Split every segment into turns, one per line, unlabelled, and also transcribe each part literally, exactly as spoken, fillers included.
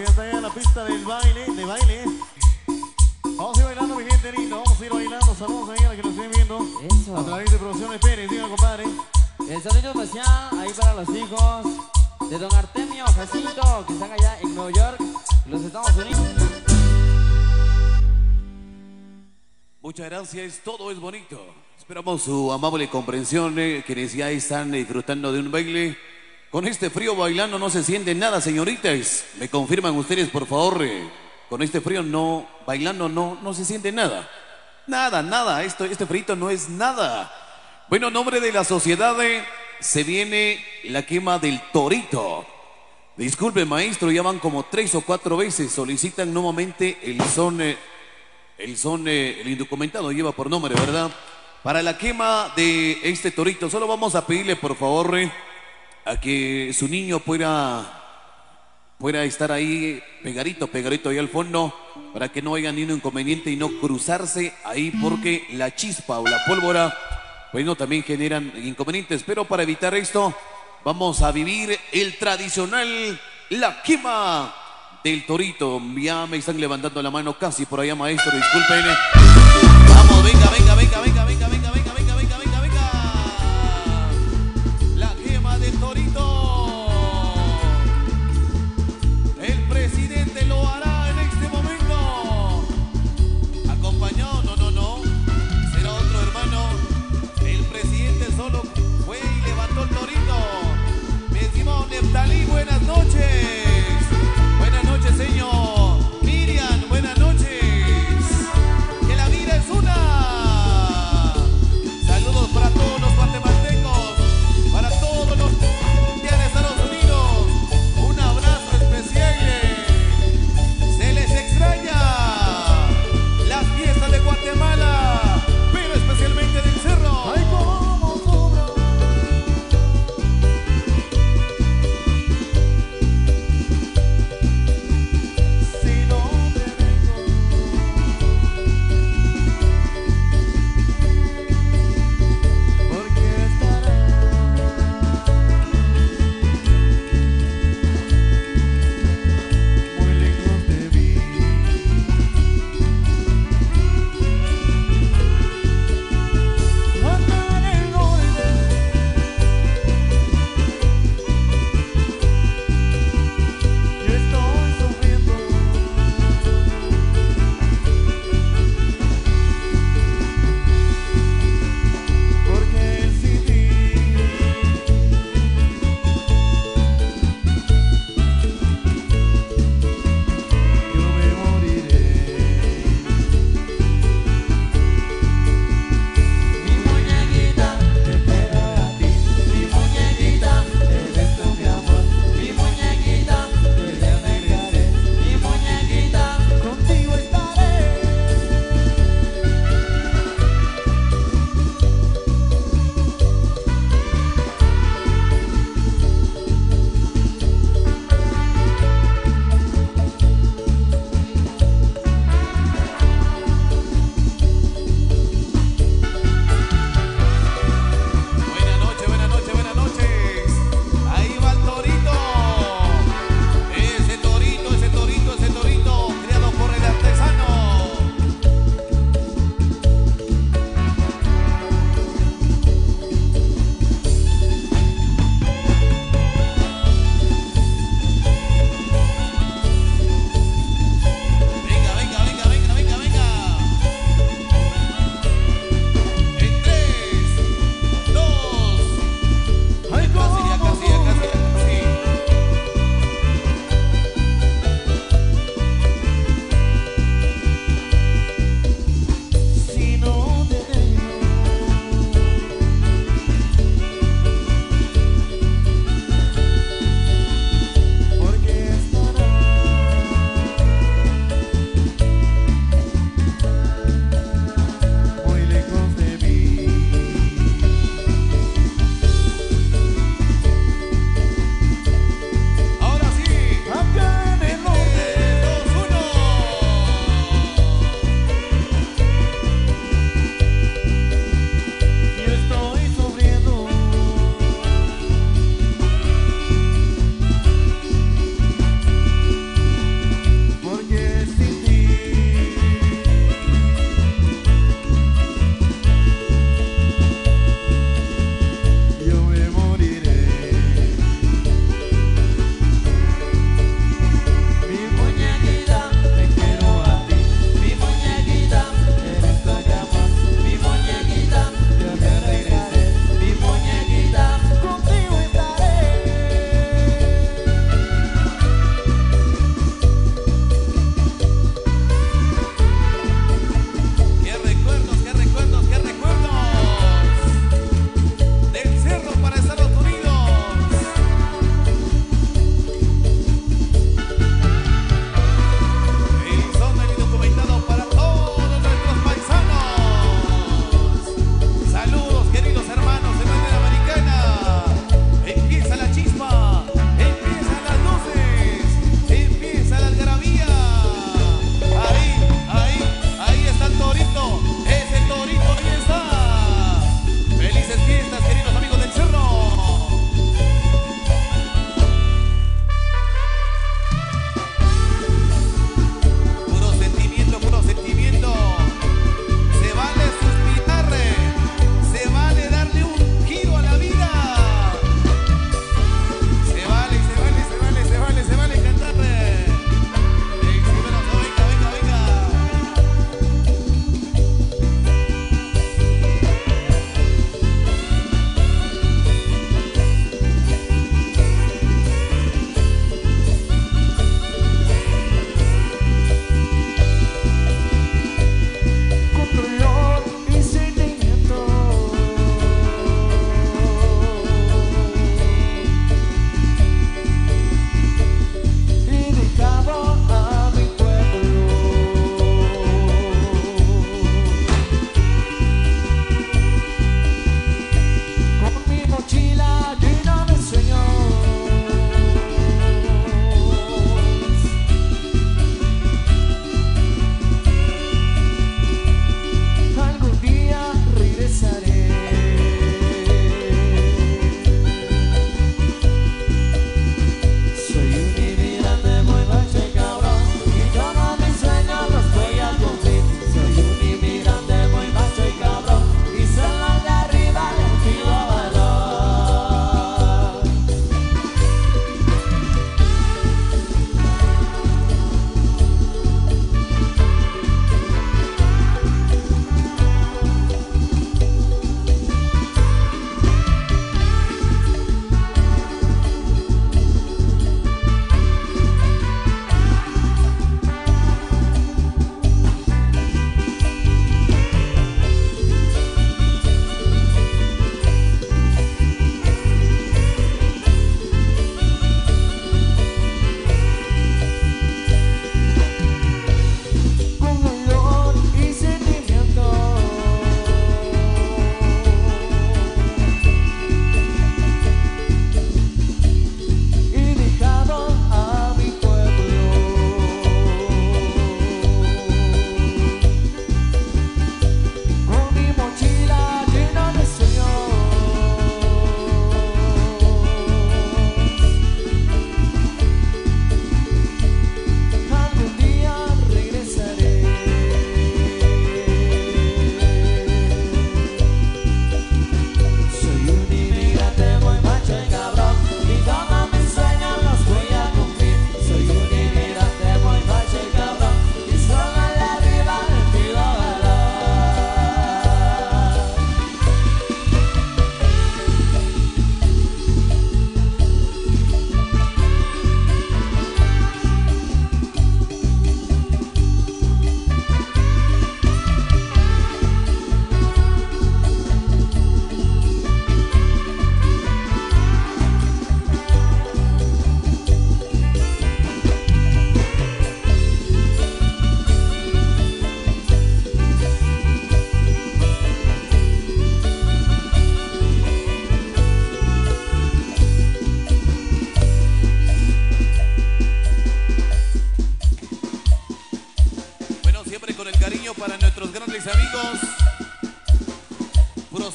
está ya en la pista del baile, de baile. Vamos a ir bailando, mi gente linda. Vamos a ir bailando. Saludos ahí a la que nos estén viendo.
Eso.
A través de Producciones Pérez, diga, compadre.
El saludo especial ahí para los hijos de don Artemio Jacinto, que están allá en Nueva York, los Estados Unidos.
Muchas gracias, todo es bonito. Esperamos su amable comprensión, eh, quienes ya están disfrutando de un baile. Con este frío bailando no se siente nada, señoritas. ¿Me confirman ustedes, por favor? Eh, con este frío no, bailando no, no se siente nada. Nada, nada, esto, este frito no es nada. Bueno, en nombre de la sociedad eh, se viene la quema del torito. Disculpe, maestro, ya van como tres o cuatro veces. Solicitan nuevamente el son, eh, el son, eh, el indocumentado lleva por nombre, ¿verdad? Para la quema de este torito, solo vamos a pedirle, por favor, eh, a que su niño pueda, pueda estar ahí pegadito, pegadito ahí al fondo, para que no haya ningún inconveniente y no cruzarse ahí, porque la chispa o la pólvora, bueno, también generan inconvenientes. Pero para evitar esto, vamos a vivir el tradicional, la quema del torito. Ya me están levantando la mano casi por allá, maestro, disculpen. Vamos, venga, venga, venga, venga, venga, venga, venga, venga, venga, venga, venga. La quema del torito. El presidente lo hará en este momento. Acompañado, no, no, no. Será otro hermano. El presidente solo fue y levantó el torito. Mi estimado Neftalí, buenas noches. Buenas noches, señor. Miriam, buenas noches. Que la vida es una.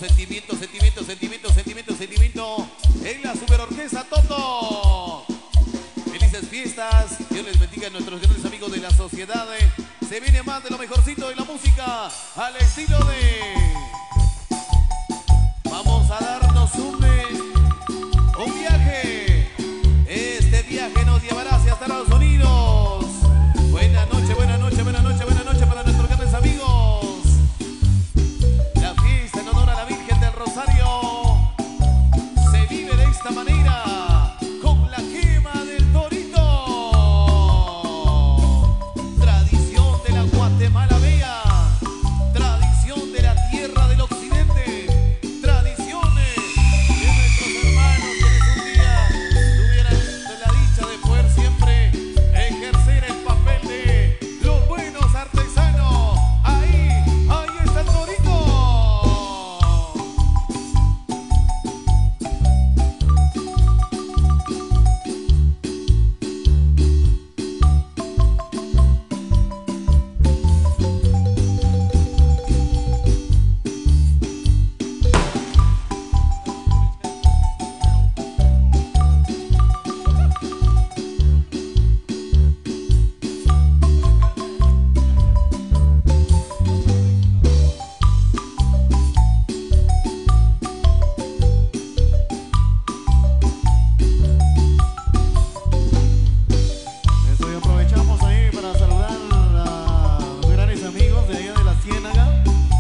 sentimiento, sentimiento, sentimiento, sentimiento, sentimiento. En la superorquesta Toto. Felices fiestas. Dios les bendiga a nuestros grandes amigos de la sociedad. Se viene más de lo mejorcito de la música al estilo de... Vamos a darnos un, un viaje. Este viaje nos llevará hacia Estados Unidos. Buenas noches, buenas noches, buenas noches, buenas noches para nuestros grandes amigos. La fiesta en honor a la Virgen del Rosario se vive de esta manera, con la quema del torito. Tradición de la Guatemala Bella, tradición de la tierra del occidente, tradiciones de nuestros hermanos quienes un día tuvieran la dicha de poder siempre ejercer el papel de los buenos artesanos. Ahí, ahí está el torito.
Eso, y aprovechamos ahí para saludar a los grandes amigos de allá de la Ciénaga.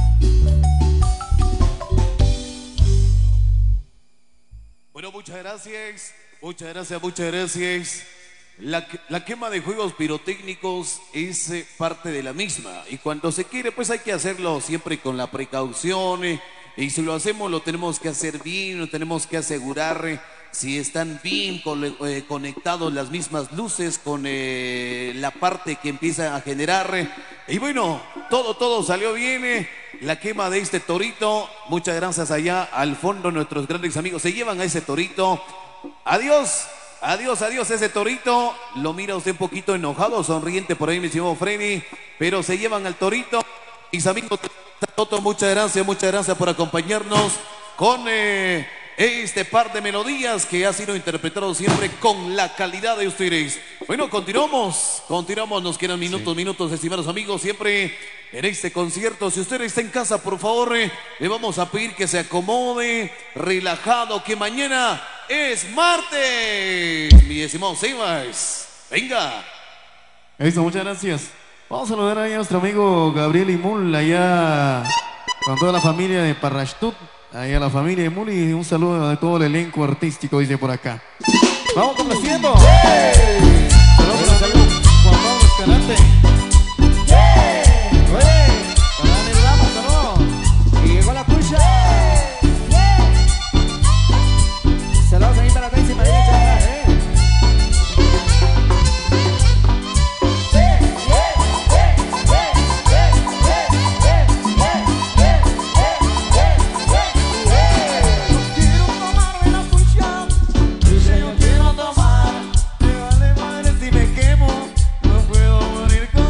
Bueno, muchas gracias, muchas gracias, muchas gracias. La, que- la quema de juegos pirotécnicos es eh, parte de la misma, y cuando se quiere pues hay que hacerlo siempre con la precaución, eh, y si lo hacemos lo tenemos que hacer bien, lo tenemos que asegurar eh, si están bien cole- eh, conectados las mismas luces con eh, la parte que empieza a generar, eh, y bueno, todo, todo salió bien, eh, la quema de este torito. Muchas gracias allá al fondo, nuestros grandes amigos se llevan a ese torito. Adiós, adiós, adiós ese torito. Lo mira usted un poquito enojado, sonriente por ahí, mi estimado Freddy, pero se llevan al torito. Mis amigos de Toto, muchas gracias, muchas gracias por acompañarnos con eh, este par de melodías que ha sido interpretado siempre con la calidad de ustedes. Bueno, continuamos, continuamos, nos quedan minutos, minutos, estimados amigos, siempre en este concierto. Si usted está en casa, por favor, eh, le vamos a pedir que se acomode, relajado, que mañana es martes. Mi estimado Sebas, venga.
Eso, muchas gracias. Vamos a saludar ahí a nuestro amigo Gabriel Imul, allá con toda la familia de Parrashtut, allá la familia de Imul, y un saludo a todo el elenco artístico, dice por acá. Vamos complaciendo. Saludos para el amigo Juan Pablo Escalante.
Oye, para darle el ramo, saludos. Y llegó la pucha. Saludos ahí para Daisy María Chávez, eh.
Quiero tomarme la pucha.
Dice yo quiero tomar.
Me vale madre si me quemo. No puedo morir con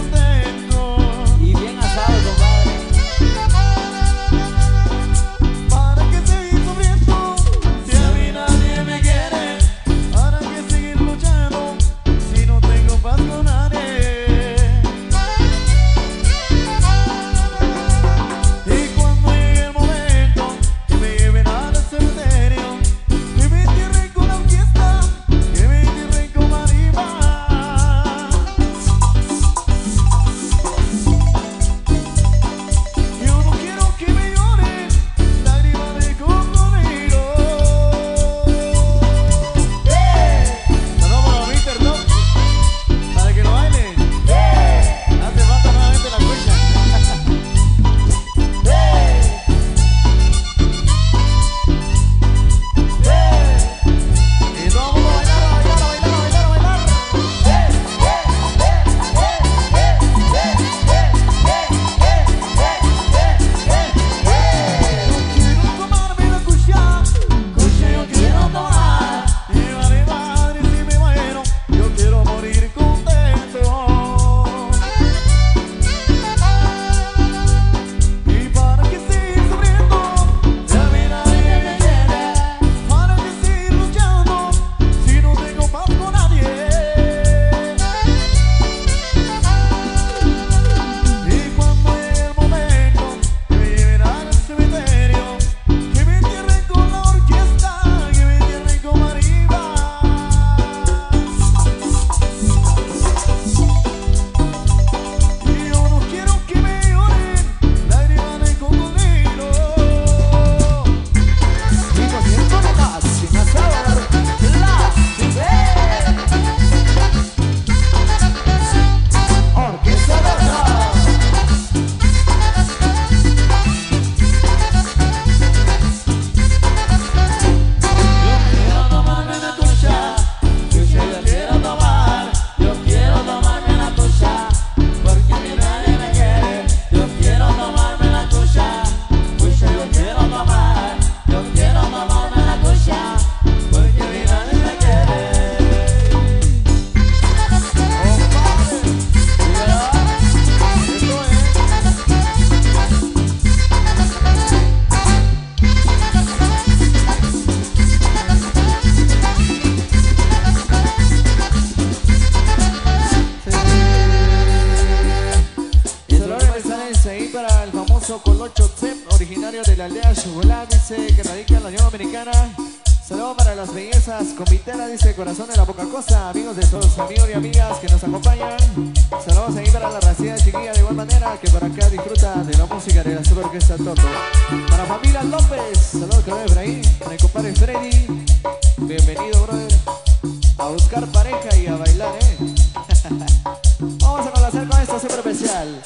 Dominicana. Saludos para las bellezas Comitera, dice Corazón de la Poca Cosa. Amigos de todos, amigos y amigas que nos acompañan. Saludos ahí para la racía chiquilla de igual manera que por acá disfruta de la música de la Super Orquesta Toto. Para familia López, saludos que ven por ahí. Para el compadre Freddy, bienvenido brother. A buscar pareja y a bailar, eh. Vamos a complacer con esto súper especial.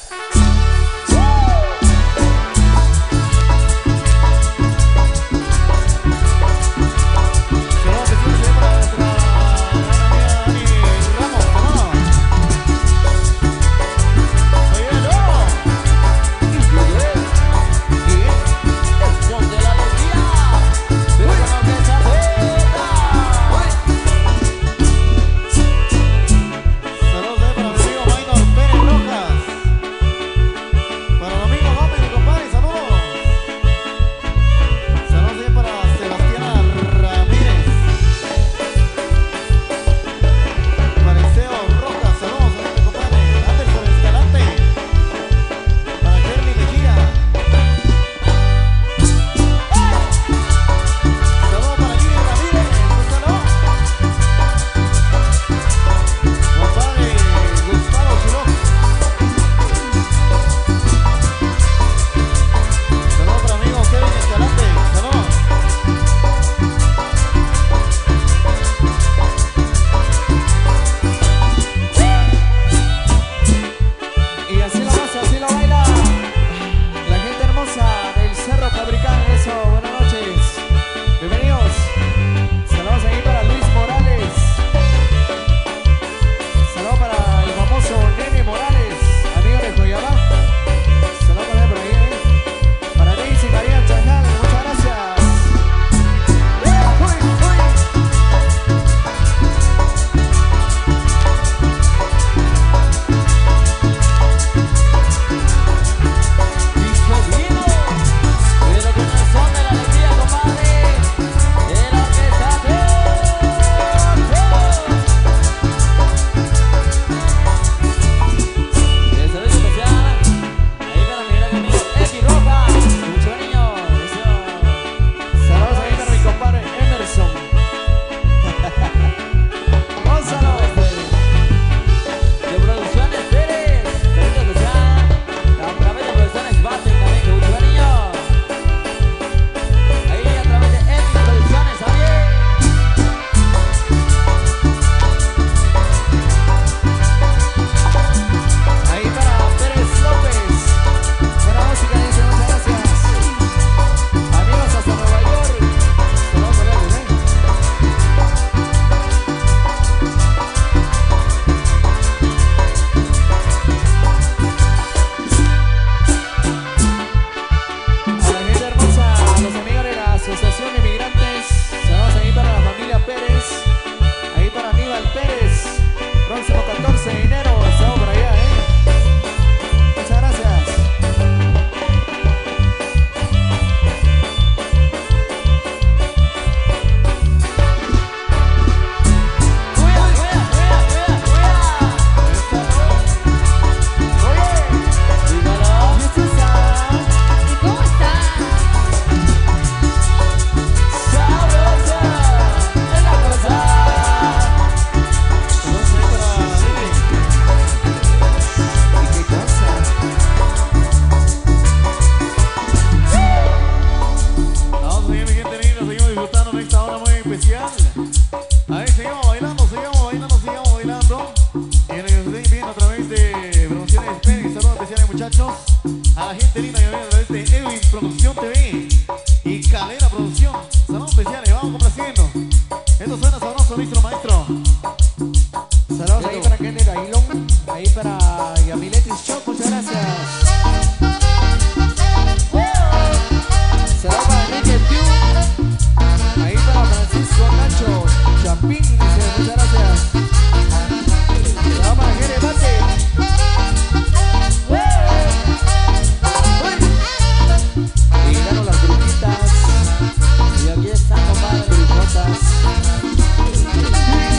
A la gente linda que viene a través de Edwin Producción T V y Calera Producción. Saludos especiales, vamos complaciendo. Esto suena sabroso, nuestro maestro.
Saludos ahí para Kenneth Ailón, ahí para Yamiletis Shop, muchas gracias. Saludos para Enrique Piu, ahí para Francisco Nacho Chapín, dice, muchas gracias. Saludos para Jere Bate. Y llegaron las grupitas. Y aquí están, compadre, grupotas.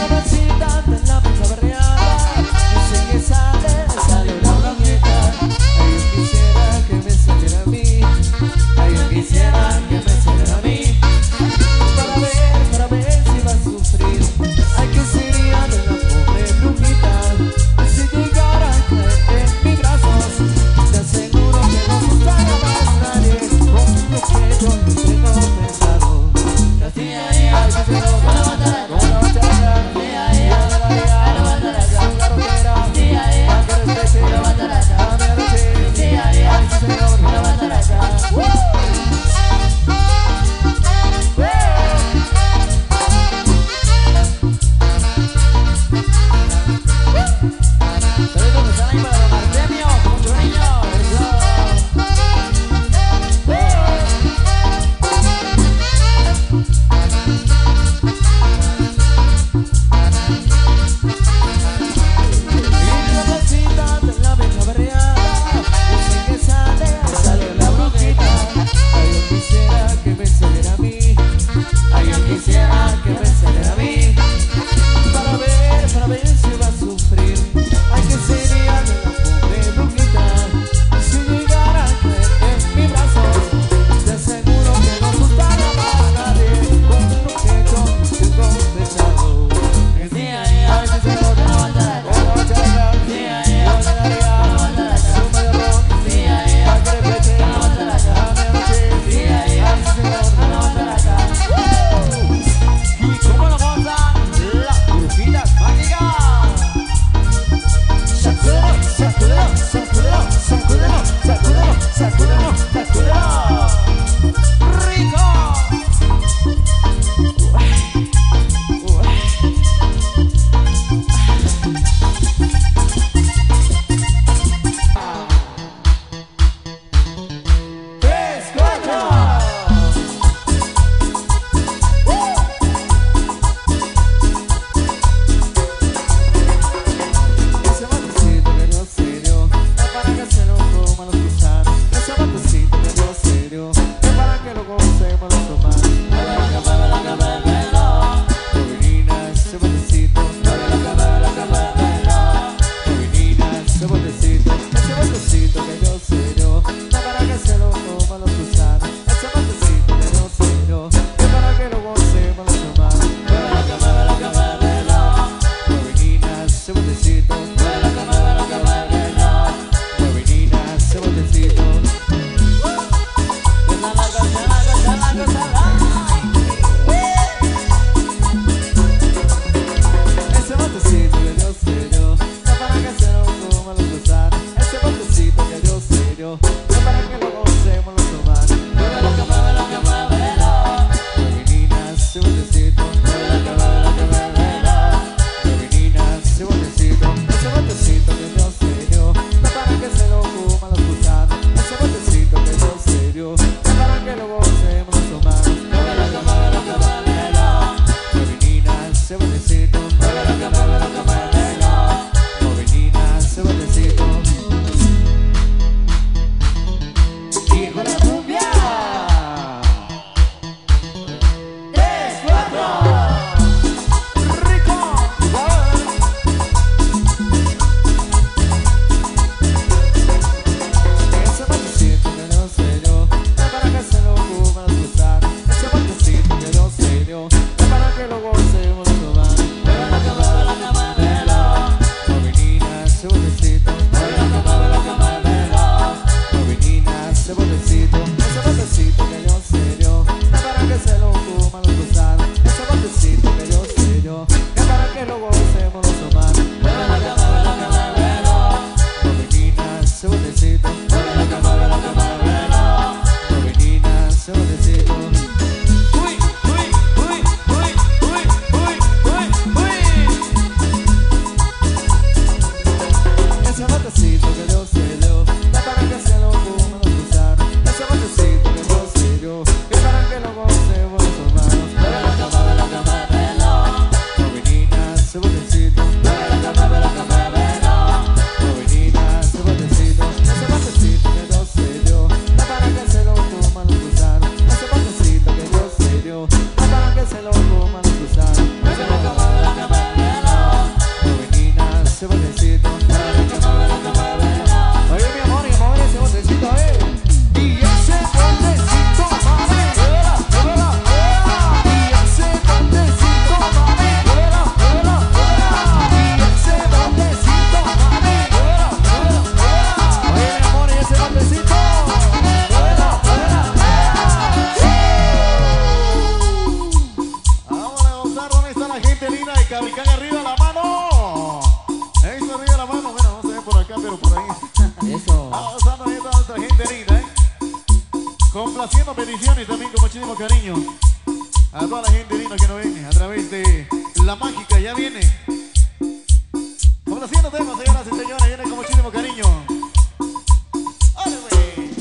gente linda de Cabricán, arriba la mano. Eso, arriba la mano. Bueno, no se ve por acá, pero por ahí.
Eso.
Avanzando ahí toda nuestra gente linda, ¿eh? Complaciendo peticiones también con muchísimo cariño. A toda la gente linda que nos viene a través de La Mágica, ya viene. Complaciendo temas, señoras y señores, viene con muchísimo cariño. ¡Ole, güey!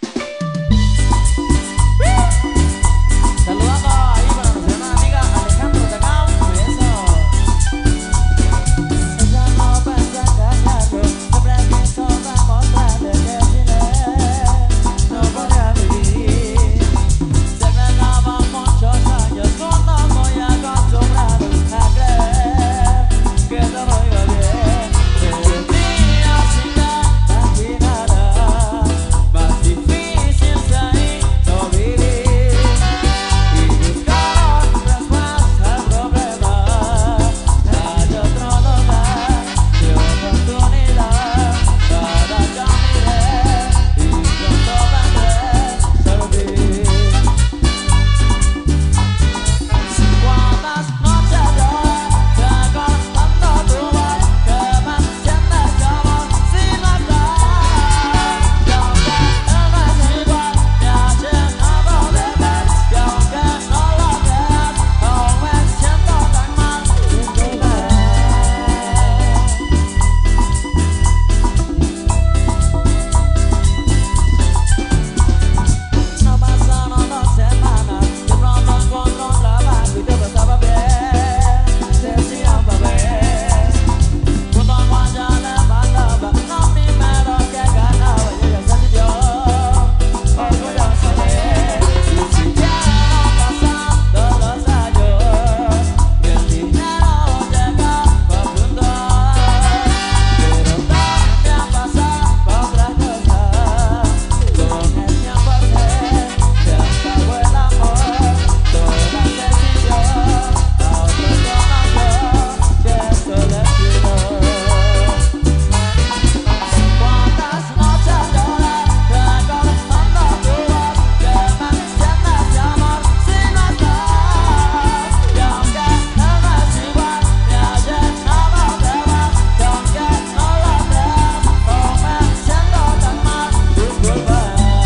Saludando ahí para nuestra hermana amiga Alejandro Tacao. Eso.
Ella no piensa engañarlo, siempre quiso demostrarle que sin él no podría vivir. Se me daban muchos años, no voy acostumbrado a creer que todo iba bien. Pero el día sin la imaginará, más difícil se hizo vivir. Y buscar respuesta al problema, hay otro lugar de oportunidad para caminar y pronto vendré servir. Cuántas noches lloré recordando tu voz que me enciende de amor sin notar. Y aunque él no es igual, me ha llenado de ver. Y aunque no lo creas, aún me siento tan mal sin tu ver. No pasaron dos semanas, de pronto encontré un trabajo y todo estaba bien. Decía otra vez, junto a Juan ya levantaba lo primero que ganaba y ella se sintió orgullosa de él. Y siguieron pasando los años y el dinero llegaba a punto. Pero también pasaba otra cosa, con el tiempo se acabó el amor, toda la decisión a otro conoció que solo escribió. Cuántas noches lloré recordando tu voz que me enciende de amor sin no estás. Y aunque él no es igual, me ha llenado de más. Y aunque no lo creas, aún me siento tan mal. Disculpa.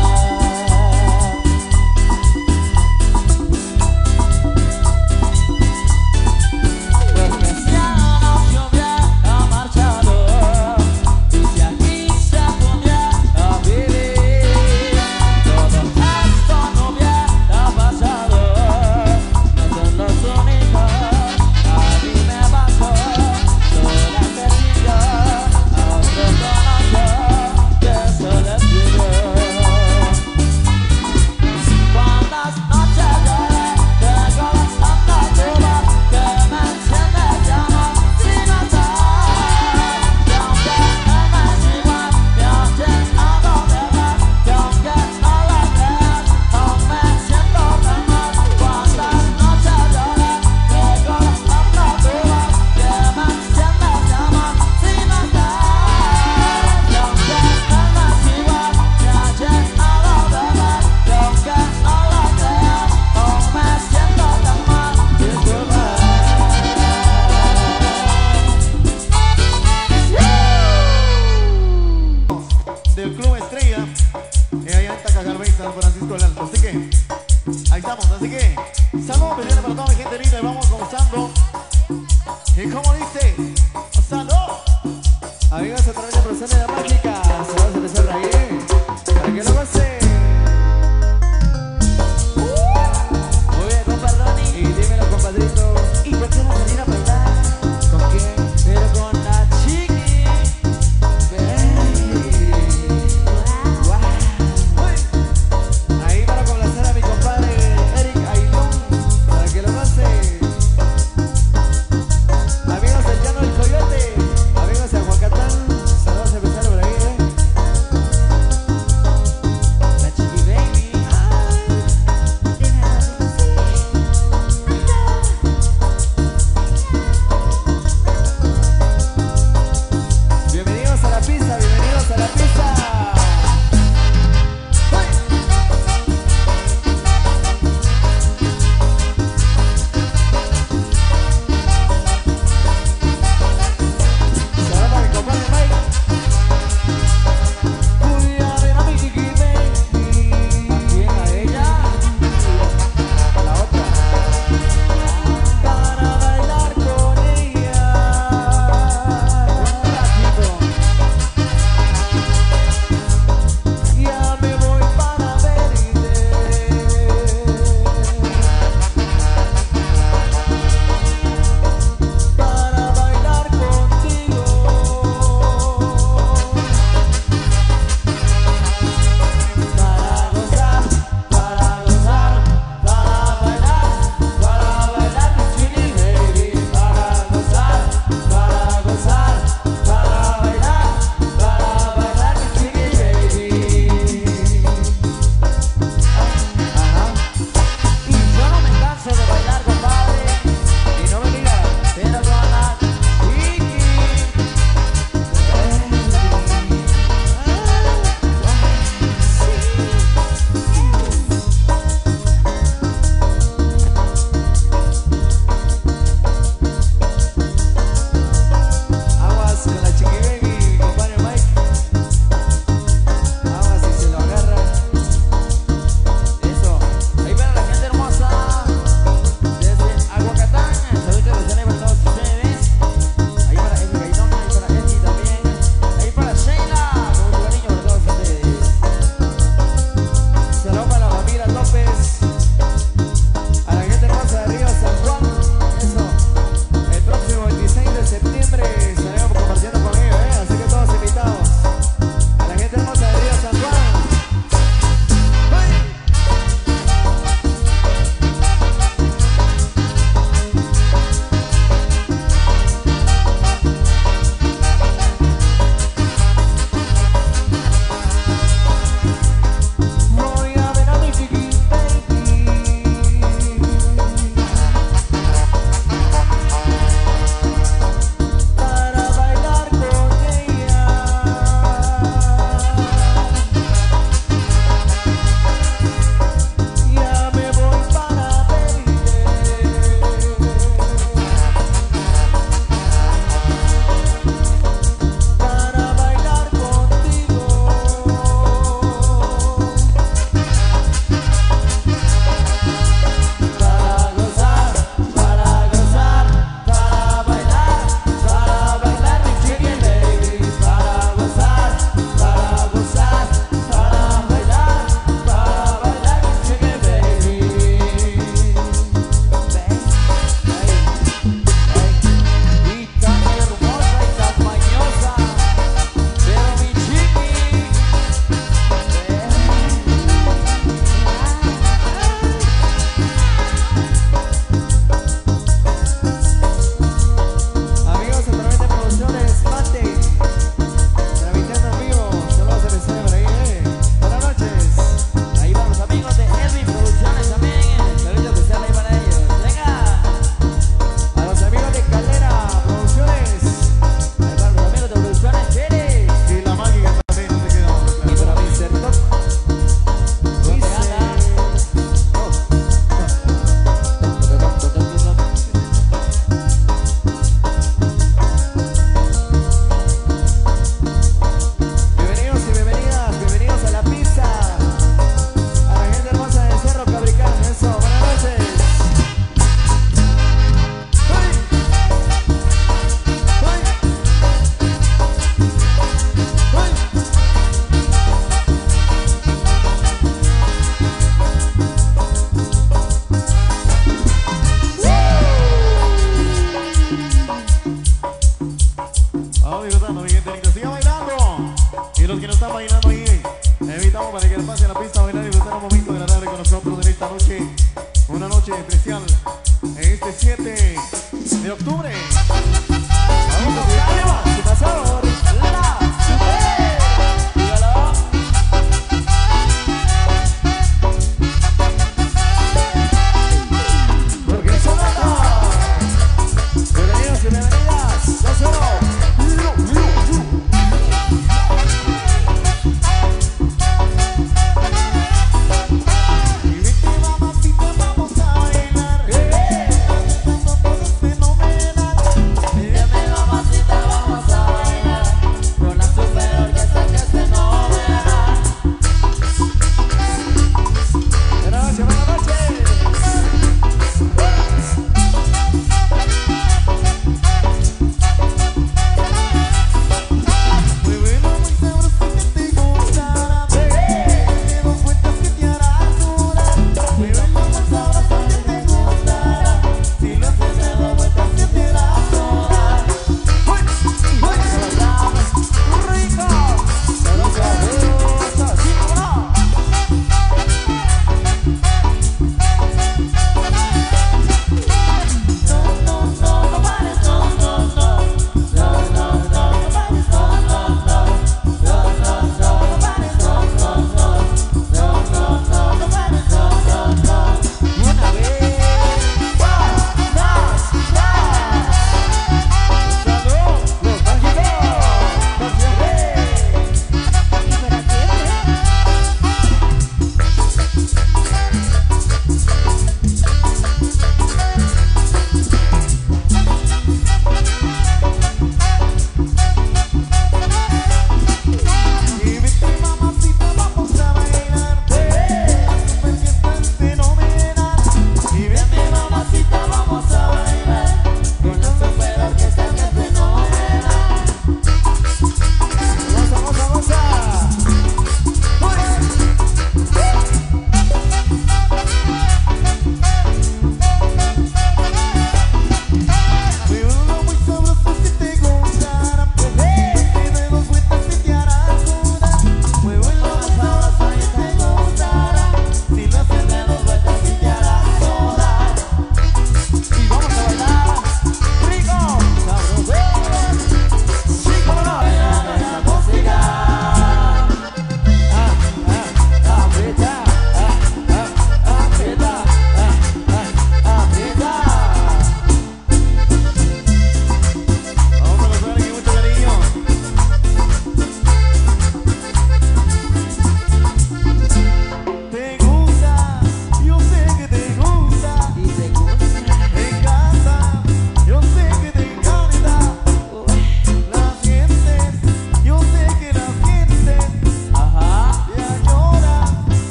Porque si él no se hubiera marchado y si aquí se pudiera vivir, todo esto no hubiera pasado. No son los únicos, a mí me pasó. Sola se sintió, a otro conoció que solo escribió. Cuántas noches lloré recordando tu voz que me enciende de amor sin notar. Y aunque él no es igual, me ha llenado de más. Y aunque no lo creas, aún me siento tan mal. Cuántas noches lloré recordando tu voz que me enciende de amor sin notar. Y aunque él no es igual, me ha llenado de más. Y aunque no lo creas, aún me siento tan mal. Disculpa.
Del Club Estrella, eh, allá en Tacajalbey, San Francisco del Alto. Así que, ahí estamos. Así que, saludos especiales para toda mi gente linda y vamos comenzando. Y como dice, salud.
Amigos, a través de Producciones de La Mágica, se va a empezar ahí para que lo gocen. Muy bien, compa Ronnie. Y dímelo, compadrito. ¿Y por qué no salir a bailar? ¿Con quién? Pero con la Chiqui. Ey. Guau. Uy. Ahí para complacer a mi compadre Eric Ailón, para que lo gocen. Amigos, el llano el veintisiete de octubre. Vamos a arriba, su pasador. La Super. Dígalo. Porque son los bienvenidos y bienvenidas. Dos cero.
Mamacita,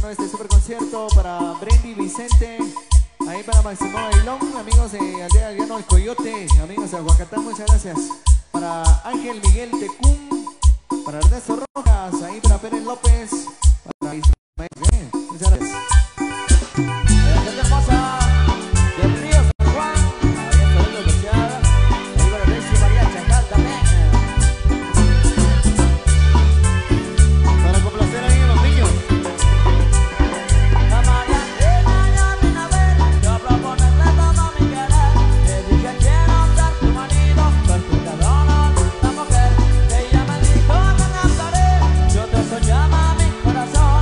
haciendo este super concierto para Brendy Vicente, ahí para Máximo Bailón, amigos de Aldea Llano El Coyote, amigos de Aguacatán, muchas gracias. Para Ángel Miguel Tecún, para Ernesto Rojas, ahí para Pérez López, para Ismael, bien, muchas gracias.
La gente hermosa del Río San Juan, ahí está el especial, ahí para Alexis María Chacal también.
Para complacer ahí a los niños.
La María Elena vino a ver, yo proponerle todo mi querer. Le dije quiero ser tu marido, ser tu cadona, la mujer. Ella me dijo no cantaré, yo te soñaba mi corazón.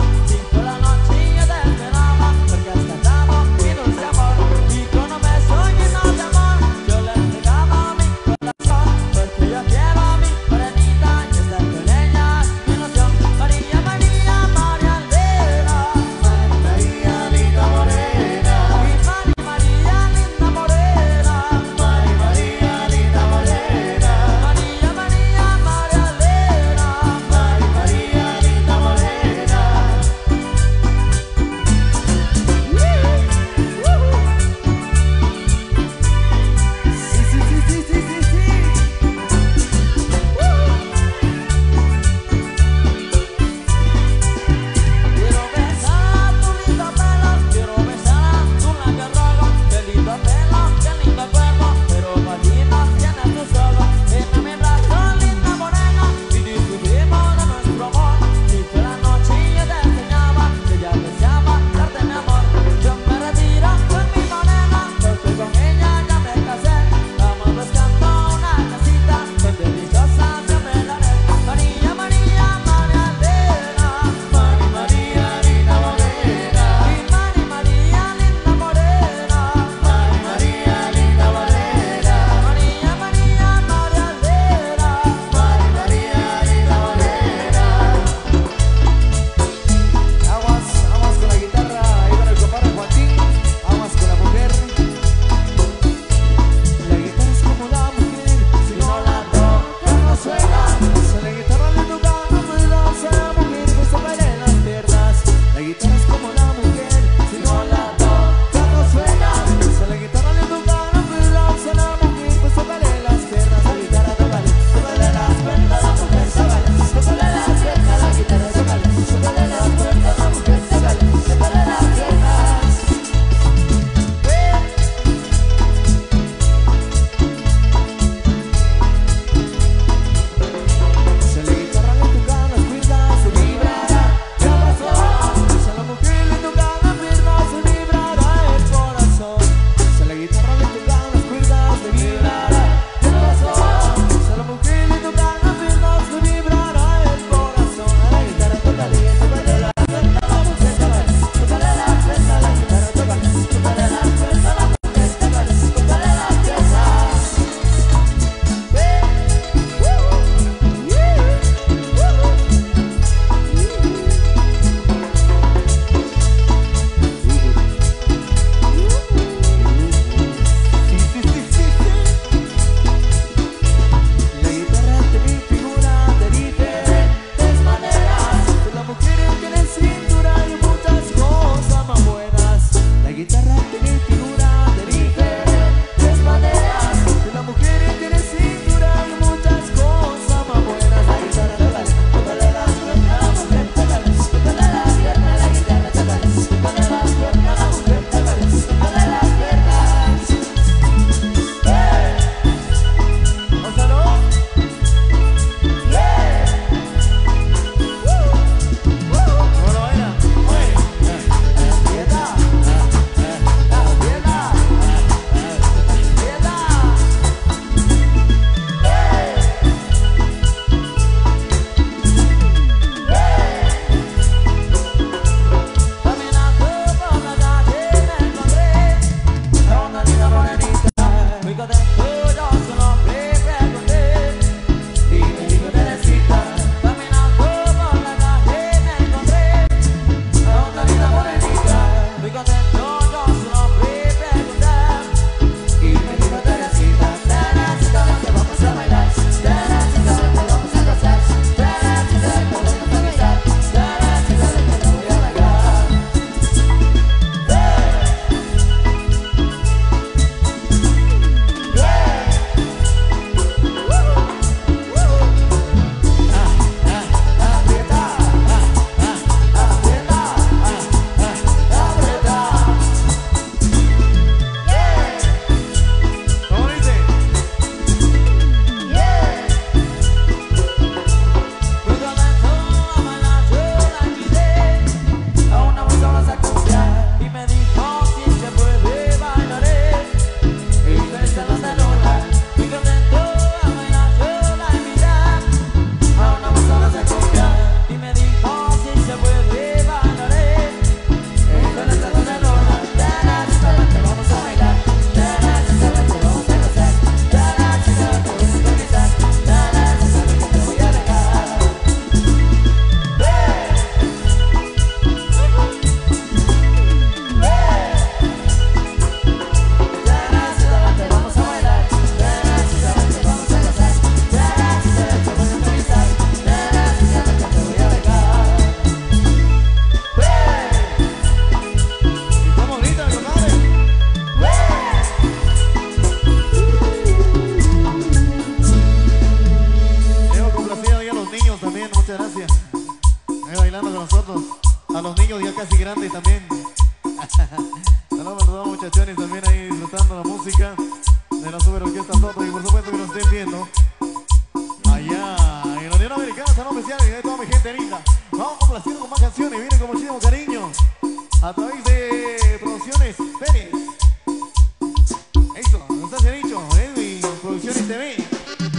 los niños ya casi grandes también. Saludos para todos los muchachones también ahí disfrutando la música de la Super Orquesta Toto y por supuesto que nos estén viendo allá en la Unión Americana. Saludos especiales de toda mi gente linda. Vamos complaciendo con más canciones, vienen con muchísimo cariño a través de Producciones Pérez. Eso, nos hace dicho, Edwin, Producciones T V.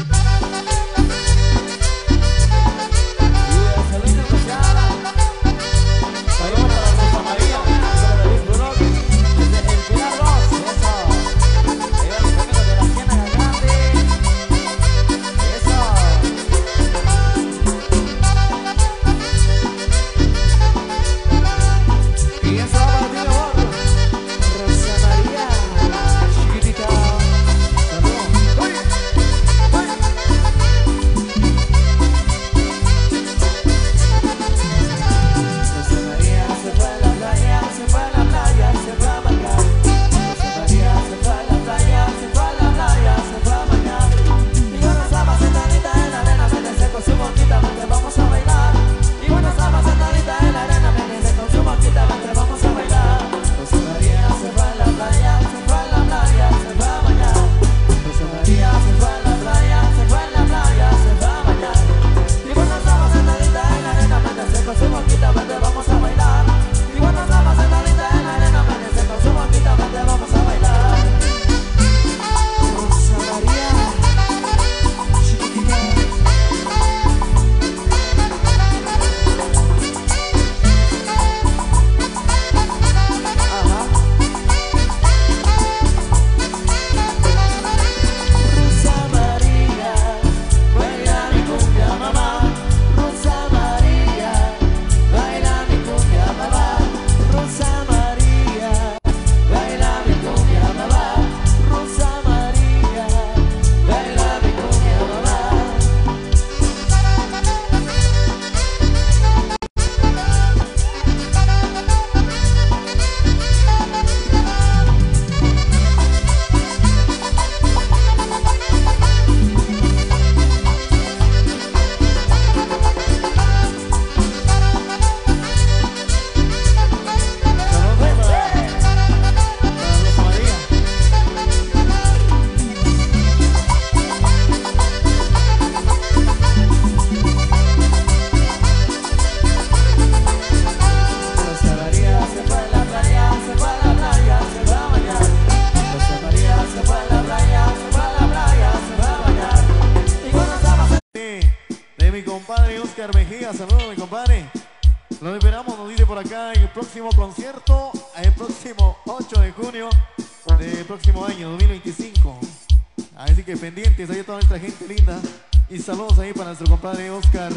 Saludos a mi compadre. Lo esperamos, nos dice por acá, en el próximo concierto, el próximo ocho de junio del próximo año, dos mil veinticinco. Así que pendientes, ahí toda nuestra gente linda. Y saludos ahí para nuestro compadre Oscar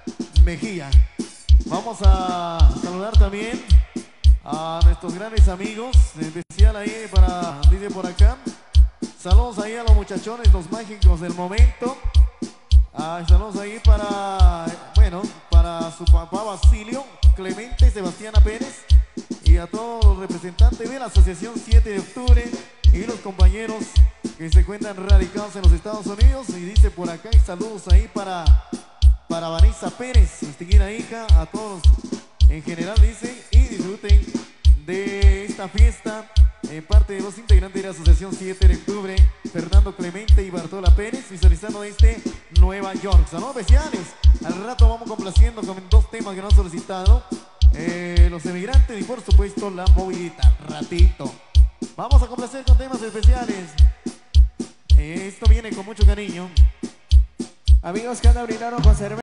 Mejía. Vamos a saludar también a nuestros grandes amigos, en especial ahí para, dice por acá, saludos ahí a los muchachones, los mágicos del momento. Ah, saludos ahí para, bueno, para su papá Basilio, Clemente, Sebastiana Pérez y a todos los representantes de la Asociación siete de octubre y los compañeros que se encuentran radicados en los Estados Unidos. Y dice por acá, y saludos ahí para, para Vanessa Pérez, distinguida hija, a todos en general, dice, y disfruten de esta fiesta en parte de los integrantes de la Asociación siete de octubre, Fernando Clemente y Bartola Pérez, visualizando este Nueva York. Saludos especiales. Al rato vamos complaciendo con dos temas que nos han solicitado eh, los emigrantes y por supuesto la movilidad. Ratito vamos a complacer con temas especiales. Eh, esto viene con mucho cariño.
Amigos que andan brindaron con cerveza.